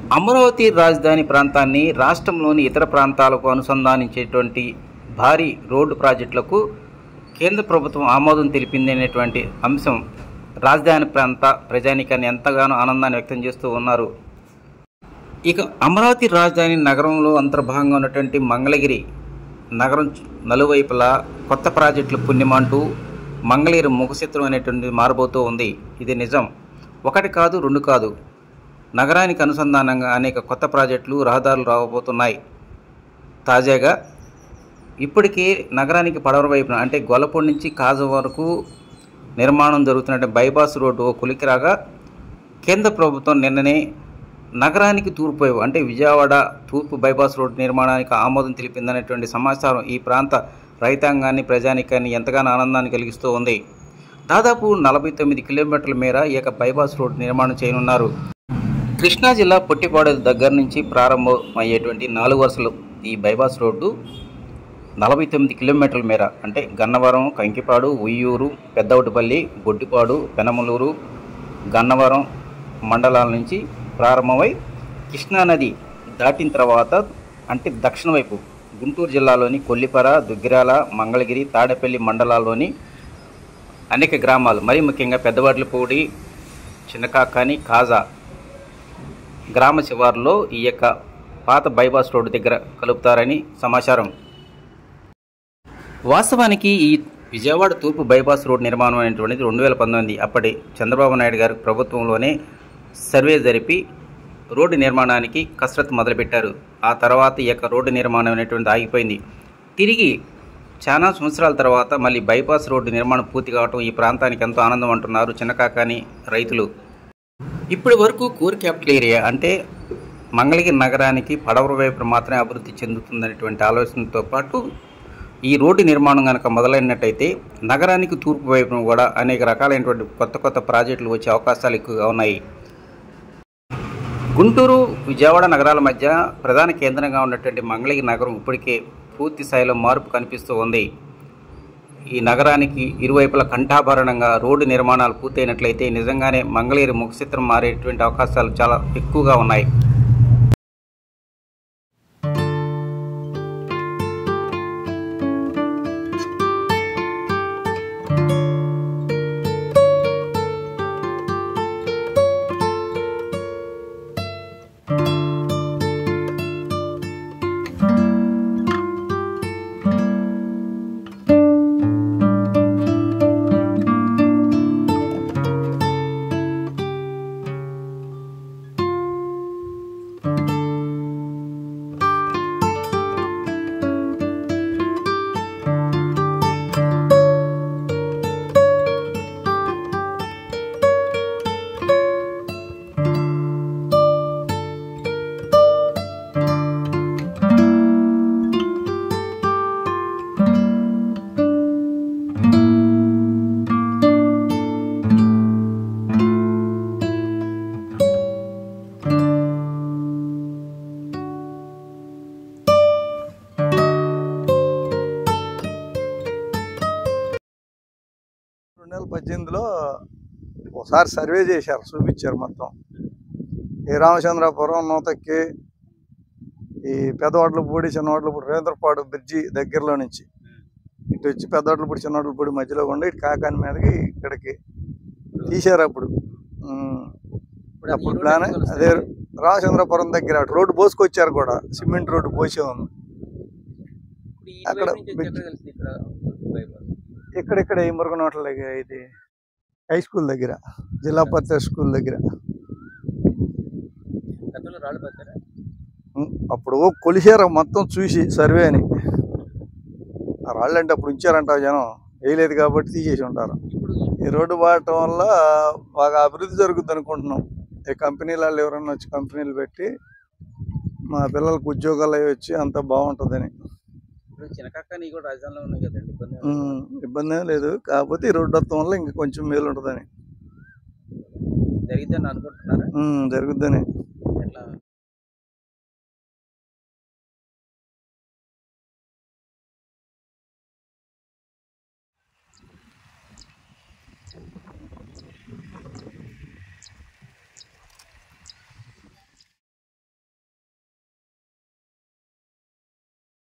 అమరావతి రాజధాని ప్రాంతాన్ని రాష్ట్రంలోని ఇతర ప్రాంతాలకు అనుసంధానించేటువంటి భారీ రోడ్డు ప్రాజెక్టులకు కేంద్ర ప్రభుత్వం ఆమోదం తెలిపింది అనేటువంటి అంశం రాజధాని ప్రాంత ప్రజానీకాన్ని ఎంతగానో ఆనందాన్ని వ్యక్తం చేస్తూ ఉన్నారు. ఇక అమరావతి రాజధాని నగరంలో అంతర్భాగంగా ఉన్నటువంటి మంగళగిరి నగరం నలువైపులా కొత్త ప్రాజెక్టులు పుణ్యమంటూ మంగళగిరి ముఖచిత్రం అనేటువంటిది మారబోతూ ఉంది. ఇది నిజం. ఒకటి కాదు, రెండు కాదు. నగరానికి అనుసంధానంగా అనేక కొత్త ప్రాజెక్టులు, రహదారులు రాబోతున్నాయి. తాజాగా ఇప్పటికే నగరానికి పడమర వైపున అంటే గొల్లపూడి నుంచి కాజా వరకు నిర్మాణం జరుగుతున్న బైపాస్ రోడ్డు ఓ కొలికి రాగా కేంద్ర ప్రభుత్వం నిన్ననే నగరానికి తూర్పు వైపు అంటే విజయవాడ తూర్పు బైపాస్ రోడ్డు నిర్మాణానికి ఆమోదం తెలిపిందనేటువంటి సమాచారం ఈ ప్రాంత రైతాంగాన్ని, ప్రజానికాన్ని ఎంతగానో ఆనందాన్ని కలిగిస్తూ ఉంది. దాదాపు 49 కిలోమీటర్ల మేర ఏక బైపాస్ రోడ్డు నిర్మాణం చేయనున్నారు. కృష్ణా జిల్లా పొట్టిపాడు దగ్గర నుంచి ప్రారంభమయ్యేటువంటి 4 వరుసలు ఈ బైపాస్ రోడ్డు 49 కిలోమీటర్ల మేర అంటే గన్నవరం, కంకిపాడు, ఉయ్యూరు, పెద్దవటిపల్లి, బొడ్డిపాడు, పెనమలూరు, గన్నవరం మండలాల నుంచి ప్రారంభమై కృష్ణానది దాటిన తర్వాత అంటే దక్షిణ వైపు గుంటూరు జిల్లాలోని కొల్లిపర, దుగ్గిరాల, మంగళగిరి, తాడేపల్లి మండలాల్లోని అనేక గ్రామాలు, మరీ ముఖ్యంగా పెద్దవడ్లపూడి, చిన్నకాకాని, కాజా గ్రామ శివారులో ఈ యొక్క పాత బైపాస్ రోడ్డు దగ్గర కలుపుతారని సమాచారం. వాస్తవానికి ఈ విజయవాడ తూర్పు బైపాస్ రోడ్డు నిర్మాణం అనేటువంటిది 2019 అప్పటి చంద్రబాబు నాయుడు గారి ప్రభుత్వంలోనే సర్వే జరిపి రోడ్డు నిర్మాణానికి కసరత్తు మొదలుపెట్టారు. ఆ తర్వాత ఈ యొక్క రోడ్డు నిర్మాణం అనేటువంటిది ఆగిపోయింది. తిరిగి చాలా సంవత్సరాల తర్వాత మళ్ళీ బైపాస్ రోడ్డు నిర్మాణం పూర్తి కావటం ఈ ప్రాంతానికి ఎంతో ఆనందం అంటున్నారు చిన్నకాకాని రైతులు. ఇప్పటి వరకు కోర్ క్యాపిటల్ ఏరియా అంటే మంగళగిరి నగరానికి పడమర వైపున మాత్రమే అభివృద్ధి చెందుతుందనేటువంటి ఆలోచనతో పాటు ఈ రోడ్డు నిర్మాణం కనుక మొదలైనట్టయితే నగరానికి తూర్పు వైపున కూడా అనేక రకాలైనటువంటి కొత్త ప్రాజెక్టులు వచ్చే అవకాశాలు ఎక్కువగా ఉన్నాయి. గుంటూరు, విజయవాడ నగరాల మధ్య ప్రధాన కేంద్రంగా ఉన్నటువంటి మంగళగిరి నగరం ఇప్పటికే పూర్తి స్థాయిలో మార్పు కనిపిస్తూ ఉంది. ఈ నగరానికి ఇరువైపుల కంఠాభరణంగా రోడ్డు నిర్మాణాలు పూర్తయినట్లయితే నిజంగానే మంగళగిరి ముఖచిత్రం మారేటువంటి అవకాశాలు చాలా ఎక్కువగా ఉన్నాయి. పద్దెనిమిదిలో ఒకసారి సర్వే చేశారు, చూపించారు మొత్తం ఈ రామచంద్రాపురం, నూతక్కి, ఈ పెద్దవడ్లపూడి, చిన్నవడ్లపూడి, రేంద్రపాడు బ్రిడ్జి దగ్గరలో నుంచి ఇటు వచ్చి పెద్దవడ్లపూడి, చిన్నవడ్లపూడి మధ్యలో ఉండి ఇటు కాకాని మీదకి ఇక్కడికి తీశారు. అప్పుడు ప్లాన్ అదే రామచంద్రాపురం దగ్గర అటు రోడ్డు పోసుకొచ్చారు కూడా, సిమెంట్ రోడ్డు పోసే ఉంది అక్కడ. ఇక్కడ ఈ మురుగనోట్ల దగ్గర, ఇది హై స్కూల్ దగ్గర, జిల్లా పరిషత్ స్కూల్ దగ్గర అప్పుడు కొలిసారు మొత్తం చూసి సర్వేని. ఆ రాళ్ళు అంటే అప్పుడు ఉంచారంట, జనం వేయలేదు కాబట్టి తీసేసి ఉంటారు. ఈ రోడ్డు వాడటం వల్ల బాగా అభివృద్ధి జరుగుద్ది అనుకుంటున్నాం. ఈ కంపెనీల వాళ్ళు ఎవరన్నా వచ్చి కంపెనీలు పెట్టి మా పిల్లలకు ఉద్యోగాలు అవి వచ్చి అంత బాగుంటుందని. ఇబ్బంది ఏం లేదు, కాకపోతే ఈ రోడ్డు వస్తాం వల్ల ఇంకా కొంచెం మేలు ఉంటుందని, జరుగుద్దని.